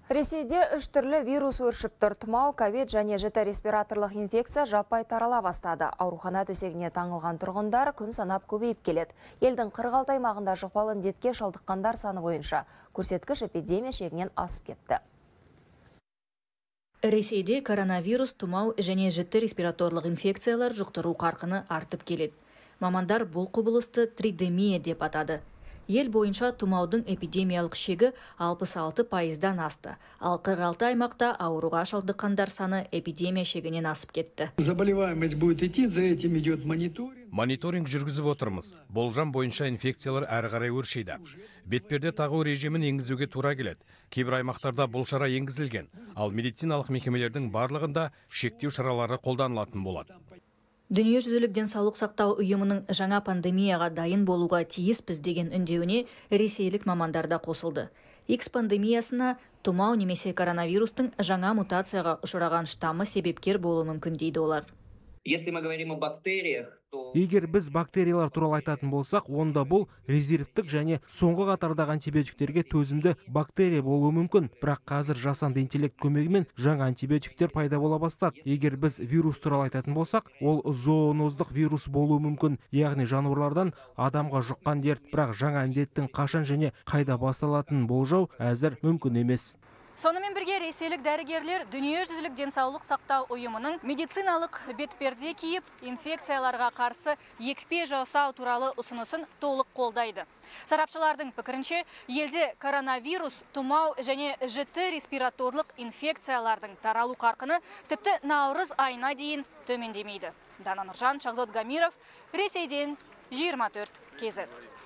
Ресейде 3 түрлі вирус өршіп тұр. Тұмау, ковид және жіті респираторлық инфекция жаппай тарала бастады. Аурухана төсегіне таңылған тұрғындар күн санап көбейіп келеді. Елдің 46 аймағында жұқпалы індетке шалдыққандар саны бойынша көрсеткіш эпидемия шегінен асып кетті. Ресейде коронавирус, тұмау және жіті респираторлық инфекциялар жұқтыру қарқыны артып келеді. Мамандар бұл құбылысты тридемия деп атады. Ел бойынша тұмаудың эпидемиялық шегі 66%-дан асты. Ал 46 аймақта ауруға шалдыққандар саны эпидемия шегінен асып кетті. Заболеваемость будет идти, за этим идет мониторинг. Мониторинг жүргізіп отырмыз. Болжам бойынша инфекциялар әрі қарай өршейді. Бетперде тағу режимін енгізуге тура келеді. Кейбір аймақтарда бұл шара енгізілген, ал медициналық мекемелердің барлығында шектеу шаралары қолданылатын болады. Дүниежүзілік денсаулық сақтау ұйымының жаңа пандемияға дайын болуға тиіспіз деген үндеуіне ресейлік мамандарда қосылды. X пандемиясына тұмау немесе коронавирустың жаңа мутацияға ұшыраған штаммы себепкер болуы мүмкін дейді олар. Если мы говорим о бактериях, то... Егер біз бактериялар туралы айтатын болсақ, онда бұл резервтік және соңғы қатардағы антибиотиктерге төзімді бактерия болуы мүмкін. Бірақ қазір жасанды интеллект көмегімен жаңа антибиотиктер пайда бола бастады. Егер біз вирус туралы айтатын болсақ, ол зооноздық вирус болуы мүмкін, яғни жануарлардан адамға жұққан дерт. Бірақ жаңа індеттің қашан және қайда басталатынын болжау әзір мүмкін емес. Сонымен бірге ресейлік дәрігерлер дүниежүзілік денсаулық сақтау ұйымының медициналық бетперде киіп, инфекцияларға қарсы екпе жасау туралы ұсынысын толық қолдайды. Сарапшылардың пікірінше, елде коронавирус, тұмау және жіті респираторлық инфекциялардың таралу қарқыны тіпті наурыз айына дейін төмендемейді. Дана Нұржан, Шахзод Гамиров, Ресейден 24 KZ.